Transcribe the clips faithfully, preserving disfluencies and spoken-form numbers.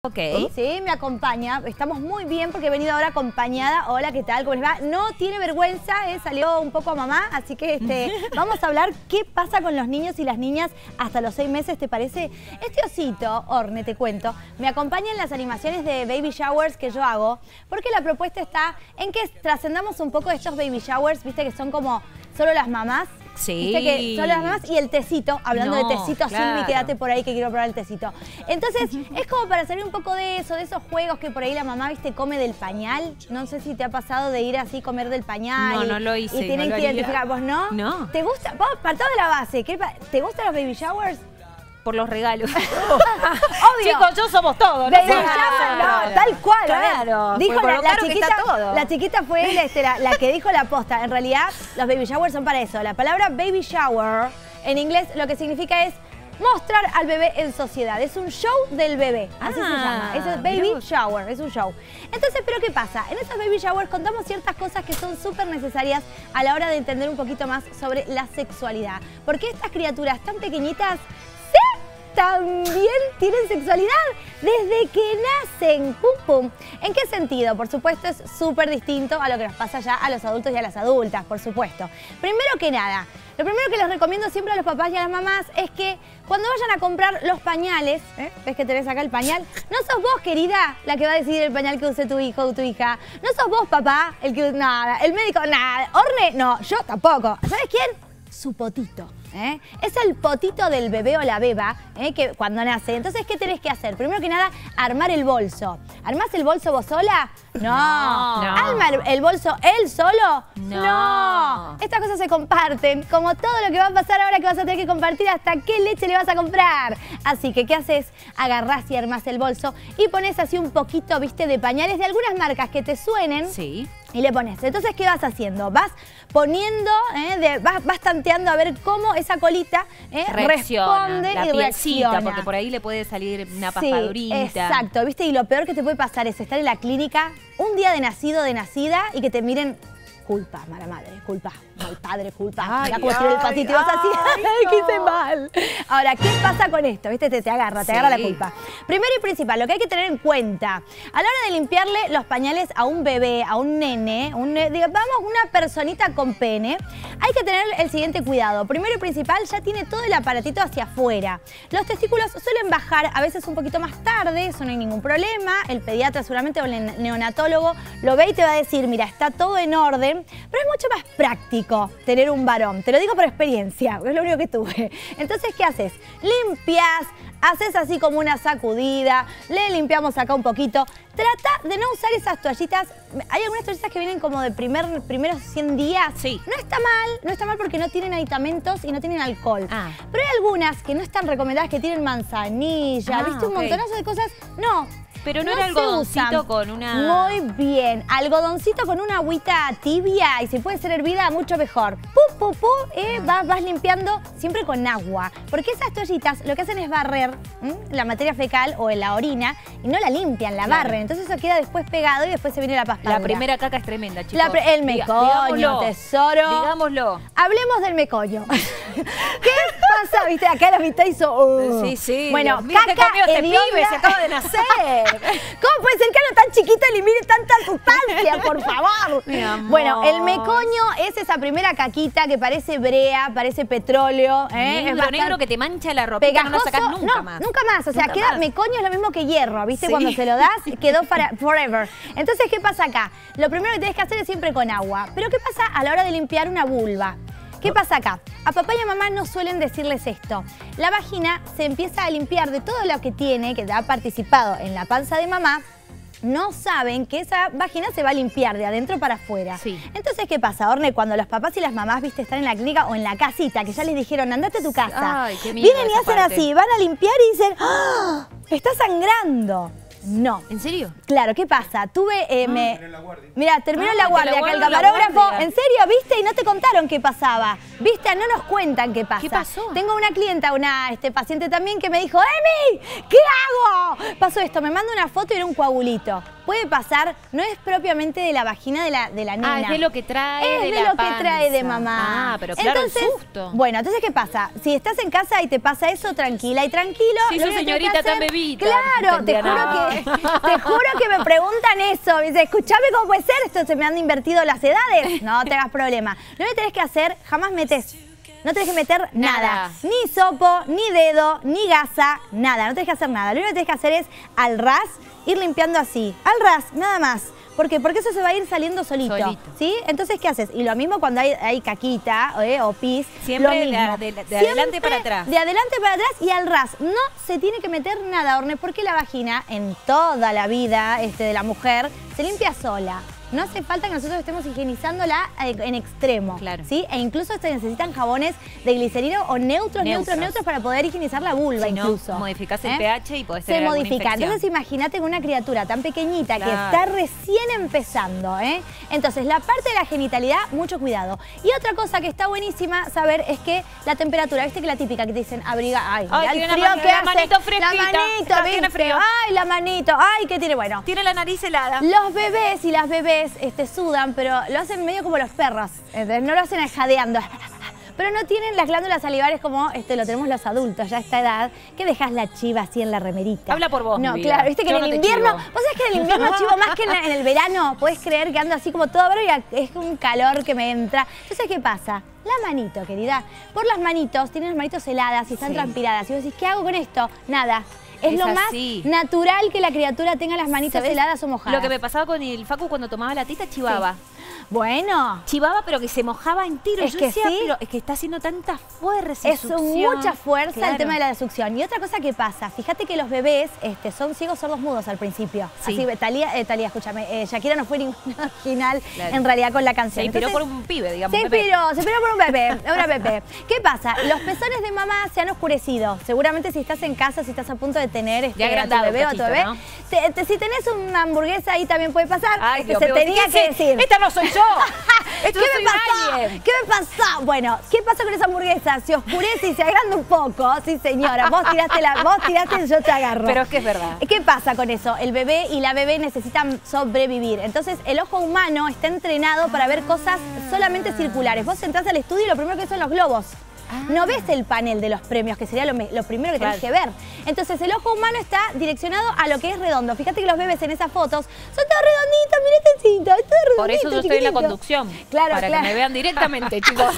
Ok. Sí, me acompaña. Estamos muy bien porque he venido ahora acompañada. Hola, ¿qué tal? ¿Cómo les va? No tiene vergüenza, eh, salió un poco a mamá, así que este, vamos a hablar qué pasa con los niños y las niñas hasta los seis meses, ¿te parece? Este osito, Orne, te cuento, me acompaña en las animaciones de baby showers que yo hago, porque la propuesta está en que trascendamos un poco de estos baby showers, viste que son como solo las mamás. Sí. Viste que solo las mamás y el tecito, hablando No, de tecito, claro. Silvi, quédate por ahí que quiero probar el tecito. Entonces, es como para salir un poco de eso, de esos juegos que por ahí la mamá, viste, come del pañal. No sé si te ha pasado de ir así, comer del pañal. No, y, no lo hice. Y tienen no que lo haría. identificar, ¿vos no? No. ¿Te gusta? Vos, partamos de la base, ¿qué, ¿te gustan los baby showers? Por los regalos. Obvio. Chicos, yo somos todos, ¿no? Baby shower, no, tal cual. Claro. Dijo por la, lo la caro que chiquita, está todo. la chiquita fue la, este, la, la que dijo la posta. En realidad, los baby showers son para eso. La palabra baby shower, en inglés, lo que significa es mostrar al bebé en sociedad. Es un show del bebé, así Ah, se llama. Eso es baby shower, es un show. Entonces, ¿pero qué pasa? En estos baby showers contamos ciertas cosas que son súper necesarias a la hora de entender un poquito más sobre la sexualidad. Porque estas criaturas tan pequeñitas también tienen sexualidad desde que nacen. Pum, pum. ¿En qué sentido? Por supuesto, es súper distinto a lo que nos pasa ya a los adultos y a las adultas, por supuesto. Primero que nada, lo primero que les recomiendo siempre a los papás y a las mamás es que cuando vayan a comprar los pañales, ¿eh? ¿Ves que tenés acá el pañal? No sos vos, querida, la que va a decidir el pañal que use tu hijo o tu hija. No sos vos, papá, el que... Nada, el médico, nada. Orne, no, yo tampoco. ¿Sabes quién? Su potito. ¿Eh? Es el potito del bebé o la beba, ¿eh? Que cuando nace. Entonces, ¿qué tenés que hacer? Primero que nada, armar el bolso. ¿Armás el bolso vos sola? No. No. ¿Arma el, el bolso él solo? No. No. Estas cosas se comparten, como todo lo que va a pasar ahora que vas a tener que compartir hasta qué leche le vas a comprar. Así que, ¿qué haces? Agarrás y armás el bolso y pones así un poquito, viste, de pañales de algunas marcas que te suenen. Sí. Y le pones. Entonces, ¿qué vas haciendo? Vas poniendo, eh, de, vas, vas tanteando a ver cómo esa colita eh, Reacciona, responde la y pielcita, reacciona. porque por ahí le puede salir una Sí, papadurita. exacto, ¿viste? Y lo peor que te puede pasar es estar en la clínica un día de nacido, de nacida, y que te miren, culpa, mala madre, culpa, mal padre, culpa. Ay, Mirá cómo tiró el patito y vas así, ay, ay, qué no. hice mal. Ahora, ¿qué pasa con esto? ¿Viste? Te, te agarra, te Sí. agarra la culpa. Primero y principal, lo que hay que tener en cuenta, a la hora de limpiarle los pañales a un bebé, a un nene, un, digamos, una personita con pene, hay que tener el siguiente cuidado. Primero y principal, ya tiene todo el aparatito hacia afuera. Los testículos suelen bajar a veces un poquito más tarde, eso no hay ningún problema. El pediatra seguramente o el neonatólogo lo ve y te va a decir, mira, está todo en orden, pero es mucho más práctico tener un varón. Te lo digo por experiencia, es lo único que tuve. Entonces, ¿qué haces? Limpias, haces así como una sacudida, le limpiamos acá un poquito. Trata de no usar esas toallitas. Hay algunas toallitas que vienen como de primer, primeros cien días. Sí. No está mal, no está mal porque no tienen aditamentos y no tienen alcohol. Ah. Pero hay algunas que no están recomendadas, que tienen manzanilla, Ah, ¿viste? Un ok. montonazo de cosas. No. Pero no, No era se algodoncito usan. con una... Muy bien. Algodoncito con una agüita tibia y si puede ser hervida, mucho mejor. Pu, pu, pu, eh, vas, vas limpiando siempre con agua. Porque esas toallitas lo que hacen es barrer ¿m? la materia fecal o en la orina y no la limpian, la Claro. barren. Entonces eso queda después pegado y después se viene la paspadura. La primera caca es tremenda, chicos. La pre- el Diga- mecoño, digámoslo. tesoro. Digámoslo. Hablemos del mecoño. ¿Qué pasa? Viste, acá la mitad hizo... uh. Sí, sí. Bueno, Dios mío, ¿qué caca comió este hedionda. pibe? Se acaba de nacer. ¿Cómo puede ser que algo tan chiquito elimine tanta sustancia, por favor? Mi amor. Bueno, el mecoño es esa primera caquita que parece brea, parece petróleo. ¿eh? Negro, es bastante negro que te mancha la ropita, no lo pegajoso. sacás nunca no, más. nunca más. O sea, Nunca queda más. mecoño es lo mismo que hierro, ¿viste? Sí. Cuando se lo das, quedó para forever. Entonces, ¿qué pasa acá? Lo primero que tienes que hacer es siempre con agua. Pero ¿qué pasa a la hora de limpiar una vulva? ¿Qué pasa acá? A papá y a mamá no suelen decirles esto. La vagina se empieza a limpiar de todo lo que tiene, que ha participado en la panza de mamá. No saben que esa vagina se va a limpiar de adentro para afuera. Sí. Entonces, ¿qué pasa, Orne? Cuando los papás y las mamás, viste, están en la clínica o en la casita, que ya les dijeron, andate a tu casa. Ay, qué miedo Vienen y esa hacen parte. así, van a limpiar y dicen, ¡ah! ¡Está sangrando! No. ¿En serio? Claro, ¿qué pasa? Tuve... Eh, me... Mira, terminó Ah, la te guardia, la que el guardan la camarógrafo... guardia. ¿En serio? ¿Viste? Y no te contaron qué pasaba. ¿Viste? No nos cuentan qué pasa. ¿Qué pasó? Tengo una clienta, una este, paciente también, que me dijo, ¡Emi! ¿Qué hago? Pasó esto, me manda una foto y era un coagulito. puede pasar, no es propiamente de la vagina de la, de la nena. Ah, es de lo que trae Es de, de la lo que trae de panza. mamá. Ah, pero claro, entonces, el susto. Bueno, entonces, ¿qué pasa? Si estás en casa y te pasa eso, tranquila y tranquilo. Sí, lo su único que señorita hacer- tan bebita. Claro, te Entendía, juro, no. que, te juro que me preguntan eso. Me dice, escuchame cómo puede ser, esto se me han invertido las edades. No te hagas problema. Lo que tenés que hacer, jamás metes. No tenés que meter nada. Nada. Ni sopo, ni dedo, ni gasa, nada. No tenés que hacer nada. Lo único que tenés que hacer es al ras, ir limpiando así. Al ras, nada más. ¿Por qué? Porque eso se va a ir saliendo solito. Solito. ¿Sí? Entonces, ¿qué haces? Y lo mismo cuando hay, hay caquita eh, o pis. Siempre lo de- mismo. de- de Siempre adelante para atrás. De adelante para atrás y al ras. No se tiene que meter nada, Orne, porque la vagina, en toda la vida este, de la mujer, se limpia sola. No hace falta que nosotros estemos higienizándola en extremo. Claro. ¿Sí? E incluso se necesitan jabones de glicerina o neutros, neutros, Neutros. neutros para poder higienizar la vulva Si no, incluso. modificás el ¿Eh? pH y podés Se tener alguna modifica. infección. Entonces imagínate con una criatura tan pequeñita que Claro. está recién empezando. ¿eh? Entonces la parte de la genitalidad, mucho cuidado. Y otra cosa que está buenísima saber es que la temperatura, viste que la típica que te dicen abriga, ay, Ay, mirá tiene el la frío mano- que la hace. manito fresquita. La manito, Está- tiene ¿viste? frío. Ay, la manito, ay, ¿qué tiene? Bueno. Tiene la nariz helada. Los bebés y las bebés este, sudan, pero lo hacen medio como los perros. ¿Entendés? No lo hacen jadeando. Pero no tienen las glándulas salivares como este, lo tenemos los adultos ya a esta edad, que dejas la chiva así en la remerita. Habla por vos, No, mi vida. claro, viste que Yo en el no te invierno, chivo. vos sabés que en el invierno chivo más que en, la- en el verano, podés creer que ando así como todo bro y es un calor que me entra. Entonces, ¿qué pasa? La manito, querida. Por las manitos, tienen las manitos heladas y están Sí. transpiradas. Y vos decís, ¿qué hago con esto? Nada. Es, Es lo así. más natural que la criatura tenga las manitos ¿Sabés? heladas o mojadas. Lo que me pasaba con el Facu cuando tomaba la teta, chivaba. Bueno, Chivaba, pero que se mojaba entero. Es Yo que decía, sí. pero es que está haciendo tanta fuerza. es mucha fuerza el tema de la... la succión. Y otra cosa que pasa, fíjate que los bebés este, son ciegos sordos mudos al principio. Sí. Así, Talía, eh, Talía, escúchame, eh, Shakira no fue ninguna original Claro. en realidad con la Se canción. inspiró Entonces, por un pibe, digamos. Se un bebé. inspiró, se inspiró por un bebé, una bebé. ¿Qué pasa? Los pezones de mamá se han oscurecido. Seguramente si estás en casa, si estás a punto de tener este, Ya a tu agrandado bebé o a tu cachito, bebé, ¿no? te- te- si tenés una hamburguesa ahí también puede pasar. Ay, Este, Dios se mío, tenía ¿qué que hace? decir. ¡Esta no soy yo! Esto ¿Qué no me soy pasó? nadie. ¿Qué me pasó? Bueno, ¿qué pasa con esa hamburguesa? Se oscurece y se agranda un poco. Sí, señora, vos tiraste la, vos tiraste y yo te agarro. Pero es que es verdad. ¿Qué pasa con eso? El bebé y la bebé necesitan sobrevivir. Entonces, el ojo humano está entrenado para ver cosas solamente circulares. Vos entrás al estudio y lo primero que ves son los globos. No ves el panel de los premios, que sería lo, me- lo primero que tenés que ver. Entonces, el ojo humano está direccionado a lo que es redondo. Fíjate que los bebés en esas fotos son todos redonditos, mirá este cinto, es todo redondito, Por eso yo estoy en la chiquitito. conducción. Claro, para claro. que me vean directamente, chicos.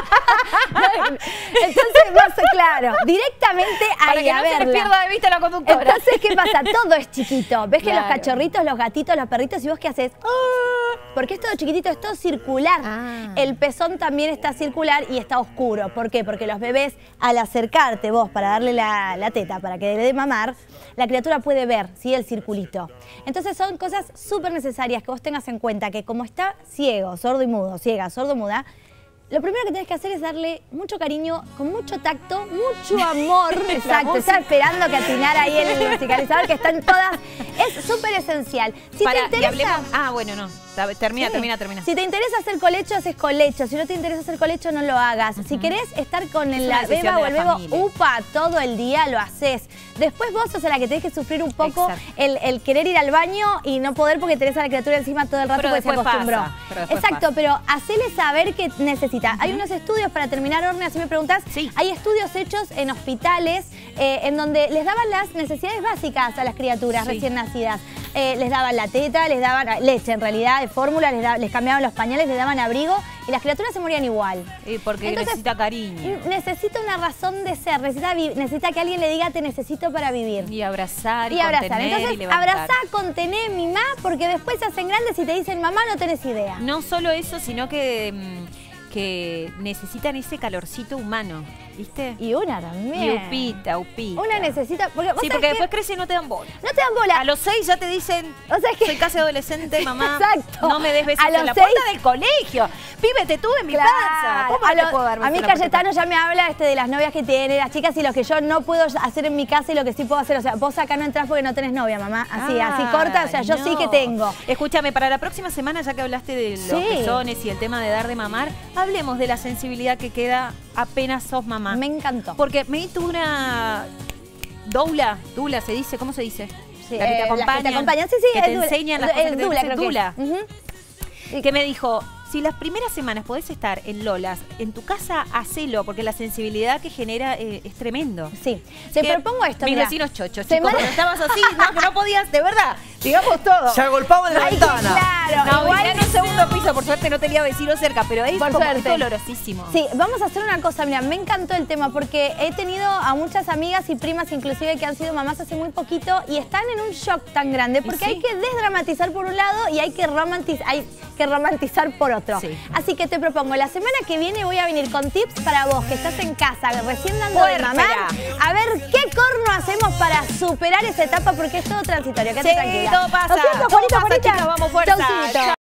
Entonces, vas, claro, directamente para ahí que a no se les verla. pierda de vista la conductora. Entonces, ¿qué pasa? Todo es chiquito. ¿Ves que los Claro. cachorritos, los gatitos, los perritos, y vos qué haces? ¡Ah! Porque es todo chiquitito, es todo circular. Ah. El pezón también está circular y está oscuro. ¿Por qué? Porque los bebés, al acercarte vos para darle la, la teta, para que le dé mamar, la criatura puede ver, ¿sí? El circulito. Entonces son cosas súper necesarias que vos tengas en cuenta, que como está ciego, sordo y mudo, ciega, sordo, muda, lo primero que tenés que hacer es darle mucho cariño, con mucho tacto, mucho amor. Exacto, está esperando que atinara ahí el musicalizador, que están todas. Es súper esencial. Si Para, te y interesa... hablemos... Ah, bueno, no. Ta- Termina, Sí. termina, termina. Si te interesa hacer colecho, haces colecho. Si no te interesa hacer colecho, no lo hagas. Si querés estar con Es el- una la decisión beba o de el la bebo familia. upa todo el día, lo haces. Después vos sos la que tenés que sufrir un poco Exacto. el, el querer ir al baño y no poder porque tenés a la criatura encima todo el rato Pero porque se después acostumbró. pasa, pero después Exacto, pasa. pero hacele saber que necesita. Hay unos estudios para terminar, Orne, así me preguntás. Sí. Hay estudios hechos en hospitales eh, en donde les daban las necesidades básicas a las criaturas Sí. recién nacidas. Eh, les daban la teta, les daban leche en realidad, de fórmula, les, da- les cambiaban los pañales, les daban abrigo y las criaturas se morían igual. Sí, porque Entonces, necesita cariño. Necesita una razón de ser, necesita, vi- necesita que alguien le diga te necesito para vivir. Y abrazar, y, Y abrazar. contener, y Entonces, levantar. abrazá, contené, mimá, porque después se hacen grandes y te dicen mamá, no tenés idea. No solo eso, sino que, mm, que necesitan ese calorcito humano, ¿viste? Y una Y también. upita, upita. Una necesita. Porque, ¿vos Sí, sabés porque qué? después crecen y no te dan bola. No te dan bola. A los seis ya te dicen, O sea, es que- soy casi adolescente, mamá. Exacto. No me des besos A los en la seis- puerta del colegio. Pibe, te tuve en mi panza. ¿Cómo a, no te lo- puedo dar a besos mí en la puerta? Cayetano ya me habla este, de las novias que tiene, las chicas y lo que yo no puedo hacer en mi casa y lo que sí puedo hacer. O sea, vos acá no entrás porque no tenés novia, mamá. Así, así Ah, corta. O sea, yo sí no. que tengo. Escúchame, para la próxima semana, ya que hablaste de los Sí. pezones y el tema de dar de mamar, hablemos de la sensibilidad que queda apenas sos mamá. Me encantó. Porque me tuve una doula, doula se dice, ¿cómo se dice? Sí, la que te eh, acompañan, las que te acompañan. Sí, sí, que es te dula. enseñan las Es cosas que te dula, dicen, creo que dula. es. Ujú. Que me dijo, si las primeras semanas podés estar en Lolas, en tu casa, hacelo, porque la sensibilidad que genera eh, es tremendo. Sí, te Que propongo esto, mis mirá. vecinos chochos, Semana- chicos, cuando estabas así, no, que no podías, de verdad, digamos todo. Se agolpaban en la Ay, ventana. claro, No, igual vivía en un segundo piso, por suerte no tenía vecinos cerca, pero ahí Por es como suerte. dolorosísimo. Sí, vamos a hacer una cosa, mira, me encantó el tema porque he tenido a muchas amigas y primas inclusive que han sido mamás hace muy poquito y están en un shock tan grande porque sí. hay que desdramatizar por un lado y hay que, romantiz hay que romantizar por otro. Sí. Así que te propongo, la semana que viene voy a venir con tips para vos que estás en casa recién dando de Puérpera. mamar, a ver qué corno hacemos para superar esa etapa porque es todo transitorio, quédate Sí, tranquila. todo pasa. Lo siento, Todo Juanito, pasa, Juanita. chicas, vamos, fuerza. Chaucito. Chau.